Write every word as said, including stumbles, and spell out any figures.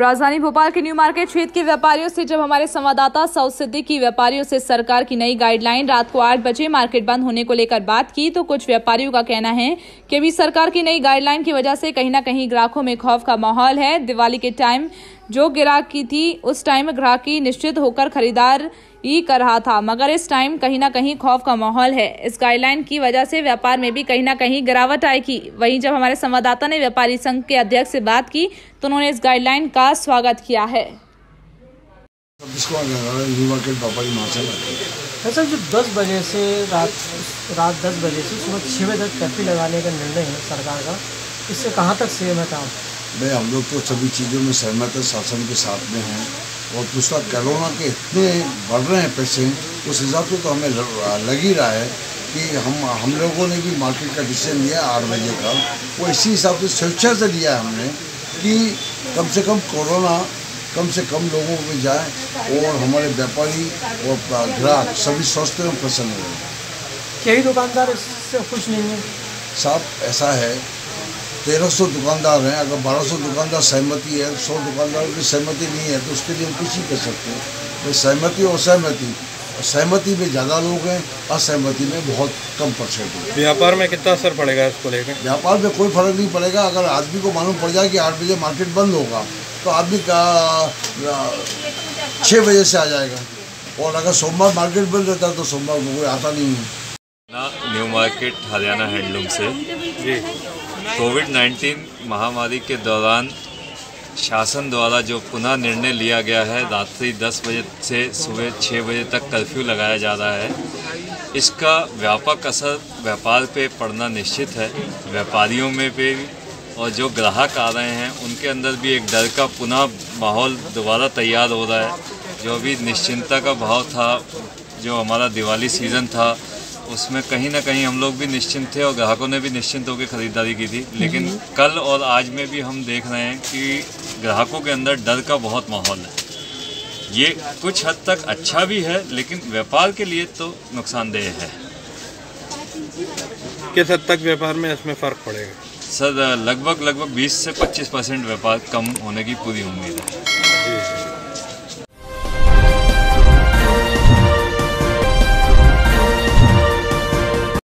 राजधानी भोपाल के new market क्षेत्र के व्यापारियों से जब हमारे संवाददाता साउथ सिद्दीकी व्यापारियों से सरकार की नई गाइडलाइन रात को आठ बजे मार्केट बंद होने को लेकर बात की, तो कुछ व्यापारियों का कहना है कि अभी सरकार की नई गाइडलाइन की वजह से कहीं ना कहीं ग्राहकों में खौफ का माहौल है। दिवाली के टाइम जो ग्राहकी थी उस टाइम ग्राहकी निश्चित होकर खरीदार ही कर रहा था, मगर इस टाइम कहीं ना कहीं खौफ का माहौल है। इस गाइडलाइन की वजह से व्यापार में भी कहीं ना कहीं गिरावट आएगी। वहीं जब हमारे संवाददाता ने व्यापारी संघ के अध्यक्ष से बात की तो उन्होंने इस गाइडलाइन का स्वागत किया है। सर, जो दस बजे से रात रात दस बजे से सुबह छः बजे तक कर्फ्यू लगाने का निर्णय है सरकार का, इससे कहाँ तक सहमत आप? भाई हम लोग तो सभी चीज़ों में सहमत है, शासन के साथ में हैं। और दूसरा कोरोना के इतने बढ़ रहे हैं पेशेंट, उस हिसाब से तो हमें लग ही रहा है कि हम हम लोगों ने भी मार्केट का डिसीजन लिया आठ बजे का, वो इसी हिसाब से स्वेच्छा से लिया है हमने कि कम से कम कोरोना कम से कम लोगों को जाए और हमारे व्यापारी और ग्राहक सभी स्वस्थ एवं प्रसन्न रहे। कई दुकानदार इससे खुश नहीं है साहब, ऐसा है तेरह सौ दुकानदार हैं, अगर बारह सौ दुकानदार सहमति है, सौ दुकानदारों की सहमति नहीं है तो उसके लिए हम कुछ ही कर सकते हैं। तो सहमति और सहमति, सहमति में ज़्यादा लोग हैं, असहमति में बहुत कम परसेंट है। व्यापार में कितना असर पड़ेगा इसको लेकर? व्यापार में कोई फर्क नहीं पड़ेगा। अगर आदमी को मालूम पड़ जाए कि आठ बजे मार्केट बंद होगा तो आदमी का छः बजे से आ जाएगा, और अगर सोमवार मार्केट बंद रहता है तो सोमवार को कोई आता नहीं है ना। न्यू मार्केट हरियाणा हैंडलूम से जी कोविड नाइन्टीन महामारी के दौरान शासन द्वारा जो पुनः निर्णय लिया गया है, रात्रि दस बजे से सुबह छः बजे तक कर्फ्यू लगाया जा रहा है, इसका व्यापक असर व्यापार पे पड़ना निश्चित है। व्यापारियों में भी और जो ग्राहक आ रहे हैं उनके अंदर भी एक डर का पुनः माहौल दोबारा तैयार हो रहा है। जो अभी निश्चिंतता का भाव था, जो हमारा दिवाली सीज़न था, उसमें कहीं ना कहीं हम लोग भी निश्चिंत थे और ग्राहकों ने भी निश्चिंत होकर ख़रीदारी की थी। लेकिन कल और आज में भी हम देख रहे हैं कि ग्राहकों के अंदर डर का बहुत माहौल है। ये कुछ हद तक अच्छा भी है, लेकिन व्यापार के लिए तो नुकसानदेह है। किस हद तक व्यापार में इसमें फ़र्क पड़ेगा? सर, लगभग लगभग बीस से पच्चीस परसेंट व्यापार कम होने की पूरी उम्मीद है।